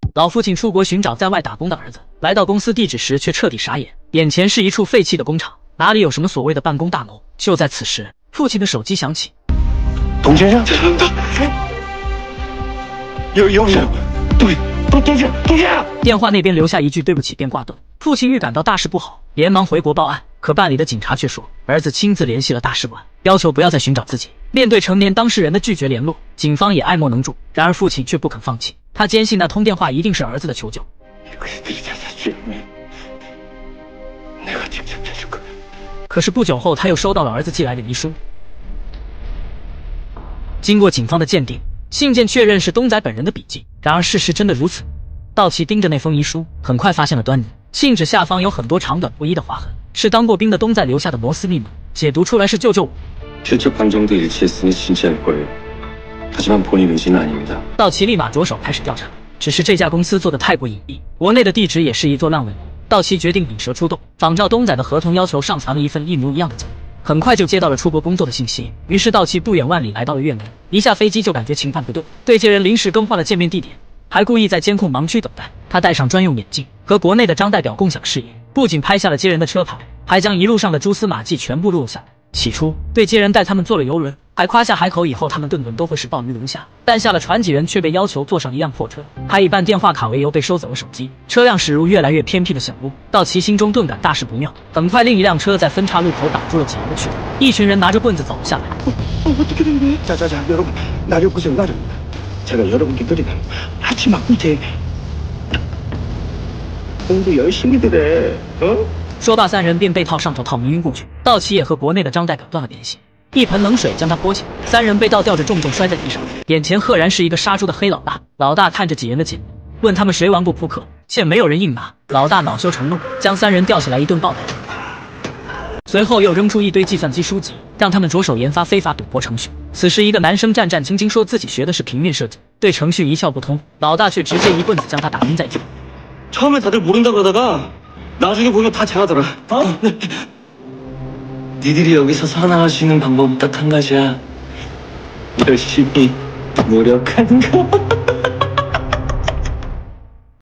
老父亲出国寻找在外打工的儿子，来到公司地址时却彻底傻眼，眼前是一处废弃的工厂，哪里有什么所谓的办公大楼？就在此时，父亲的手机响起。 董先生，有什么？对，董先生。 电话那边留下一句对不起便挂断。父亲预感到大事不好，连忙回国报案。可办理的警察却说，儿子亲自联系了大使馆，要求不要再寻找自己。面对成年当事人的拒绝联络，警方也爱莫能助。然而父亲却不肯放弃，他坚信那通电话一定是儿子的求救。可是不久后，他又收到了儿子寄来的遗书。经过警方的鉴定，信件确认是东仔本人的笔迹。然而事实真的如此？道奇盯着那封遗书，很快发现了端倪。信纸下方有很多长短不一的划痕，是当过兵的东仔留下的摩斯密码。解读出来是救救我。 실적 판정도 일치했으니 진짜일 거예요. 하지만 본인은 아닙니다. 道奇立马着手开始调查，只是这家公司做的太过隐蔽，国内的地址也是一座烂尾楼。道奇决定引蛇出洞，仿照东仔的合同要求上传了一份一模一样的简历。很快就接到了出国工作的信息，于是道奇不远万里来到了越南。一下飞机就感觉情况不对，对接人临时更换了见面地点，还故意在监控盲区等待。他戴上专用眼镜，和国内的张代表共享视野，不仅拍下了接人的车牌，还将一路上的蛛丝马迹全部录了下来。 起初，对接人带他们坐了游轮，还夸下海口以后他们顿顿都会是鲍鱼龙虾。但下了船，几人却被要求坐上一辆破车，还以办电话卡为由被收走了手机。车辆驶入越来越偏僻的小路，道奇心中顿感大事不妙。很快，另一辆车在分岔路口挡住了几人的去路，一群人拿着棍子走了下来。 어떻게 된 거야? 자자자, 여러분, 나를 보세요, 나를. 제가 여러분께 드리는 하지마 밑에 공부 열심히들 해, 어? 说罢，三人便被套上头套迷晕过去。道奇也和国内的张代表断了联系，一盆冷水将他泼起，三人被倒吊着重重摔在地上。眼前赫然是一个杀猪的黑老大。老大看着几人的简历，问他们谁玩过扑克，见没有人应答。老大恼羞成怒，将三人吊起来一顿暴打。随后又扔出一堆计算机书籍，让他们着手研发非法赌博程序。此时，一个男生战战兢兢说自己学的是平面设计，对程序一窍不通。老大却直接一棍子将他打晕在地。 처음에 다들 모른다 그러다가 나중에 보면 다 잘하더라. 어? 니들이 여기서 살아나갈 수 있는 방법은 딱 한 가지야. 열심히 노력하는 거.